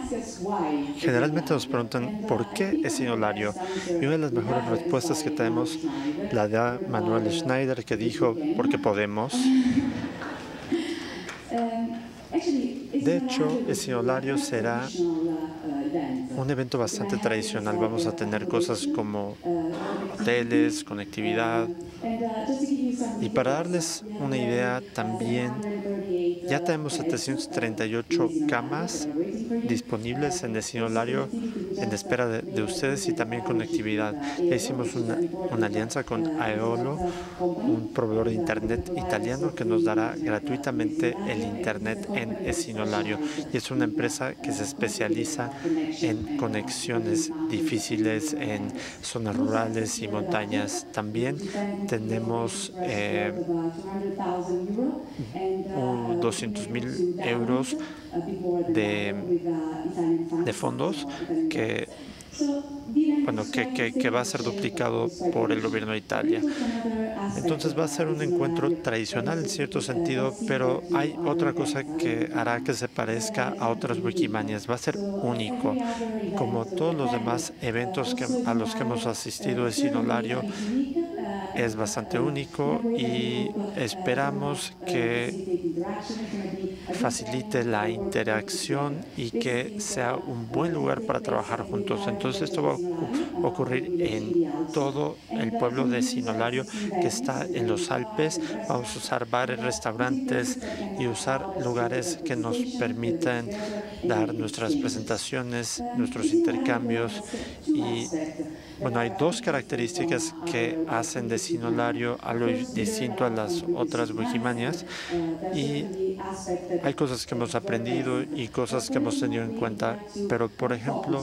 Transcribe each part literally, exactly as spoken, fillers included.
Generalmente nos preguntan por qué es Sinolario, y una de las mejores respuestas que tenemos la da Manuel Schneider, que dijo, porque podemos. De hecho, el Sinolario será un evento bastante tradicional. Vamos a tener cosas como hoteles, conectividad. Y para darles una idea, también ya tenemos setecientas treinta y ocho camas disponibles en el Sinolario en espera de, de ustedes, y también conectividad. Ya hicimos una, una alianza con Aeolo, un proveedor de Internet italiano que nos dará gratuitamente el Internet en el Sinolario. Y es una empresa que se especializa en conexiones difíciles en zonas rurales y montañas. También tenemos eh, doscientos mil euros de, de fondos que, bueno, que, que, que va a ser duplicado por el gobierno de Italia. Entonces va a ser un encuentro tradicional en cierto sentido, pero hay otra cosa que hará que se parezca a otras Wikimanias. Va a ser único. Como todos los demás eventos que, a los que hemos asistido, el Sinolario es bastante único y esperamos que facilite la interacción y que sea un buen lugar para trabajar juntos. Entonces esto va a ocurrir en todo el pueblo de Sinolario, que está en los Alpes. Vamos a usar bares, restaurantes y usar lugares que nos permitan dar nuestras presentaciones, nuestros intercambios. Y bueno, hay dos características que hacen de Sinolario algo distinto a las otras Wikimanias, y hay cosas que hemos aprendido y cosas que hemos tenido en cuenta, pero por ejemplo,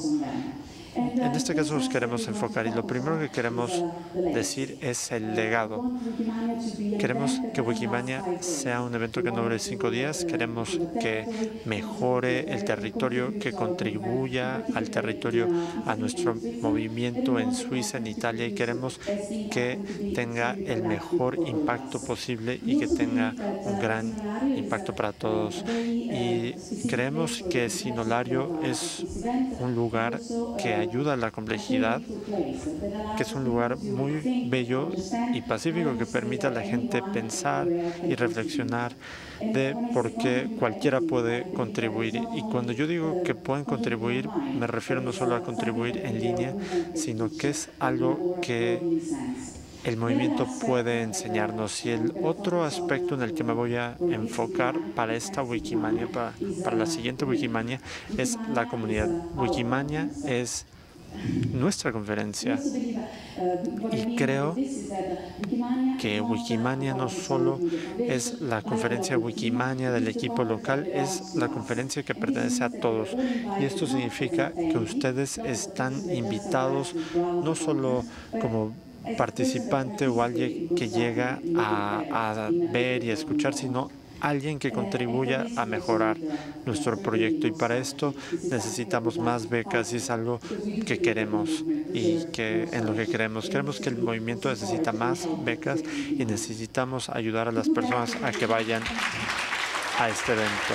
en este caso nos queremos enfocar, y lo primero que queremos decir es el legado. Queremos que Wikimania sea un evento que no dure cinco días, queremos que mejore el territorio, que contribuya al territorio, a nuestro movimiento en Suiza, en Italia, y queremos que tenga el mejor impacto posible y que tenga un gran impacto para todos. Y creemos que Sinolario es un lugar que ayuda a la complejidad, que es un lugar muy bello y pacífico que permite a la gente pensar y reflexionar de por qué cualquiera puede contribuir. Y cuando yo digo que pueden contribuir, me refiero no solo a contribuir en línea, sino que es algo que el movimiento puede enseñarnos. Y el otro aspecto en el que me voy a enfocar para esta Wikimania, para, para la siguiente Wikimania, es la comunidad. Wikimania es nuestra conferencia, y creo que Wikimania no solo es la conferencia Wikimania del equipo local, es la conferencia que pertenece a todos. Y esto significa que ustedes están invitados no solo como participante o alguien que llega a, a ver y a escuchar, sino alguien que contribuya a mejorar nuestro proyecto. Y para esto necesitamos más becas, y es algo que queremos y que en lo que queremos. Queremos que el movimiento necesita más becas y necesitamos ayudar a las personas a que vayan a este evento.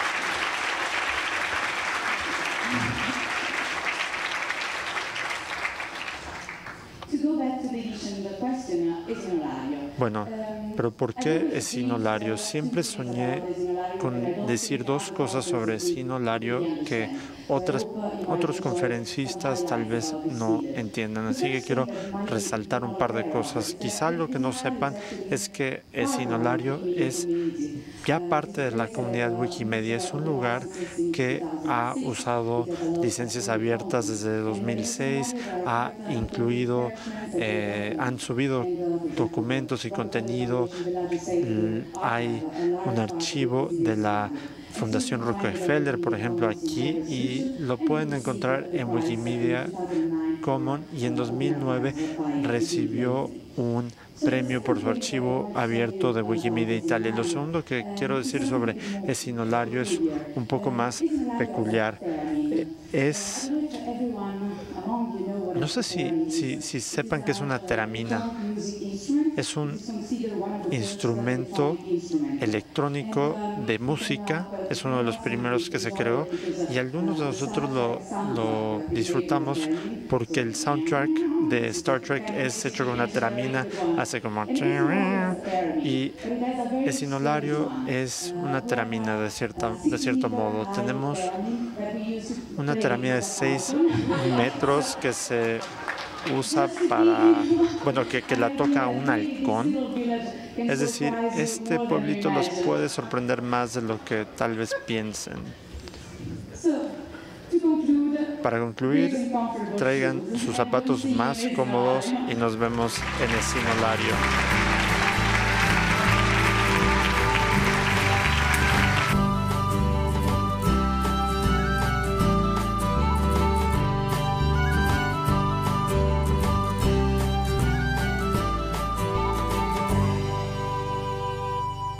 Bueno, pero ¿por qué es Sinolario? Siempre soñé con decir dos cosas sobre Sinolario que otras, otros conferencistas tal vez no entiendan. Así que quiero resaltar un par de cosas. Quizá lo que no sepan es que el Sinolario es ya parte de la comunidad Wikimedia. Es un lugar que ha usado licencias abiertas desde dos mil seis, ha incluido, eh, han subido documentos y contenido. Hay un archivo de la Fundación Rockefeller, por ejemplo, aquí, y lo pueden encontrar en Wikimedia Commons, y en dos mil nueve recibió un premio por su archivo abierto de Wikimedia Italia. Lo segundo que quiero decir sobre el Sinolario es un poco más peculiar. Es, no sé si, si, si sepan que es una teramina. Es un instrumento electrónico de música es uno de los primeros que se creó y algunos de nosotros lo, lo disfrutamos porque el soundtrack de Star Trek es hecho con una teramina, hace como y el sinolario es una teramina de, cierta, de cierto modo. Tenemos una teramina de seis metros que se usa para, bueno, que, que la toca un halcón. Es decir, este pueblito los puede sorprender más de lo que tal vez piensen. Para concluir, traigan sus zapatos más cómodos y nos vemos en el sinolario.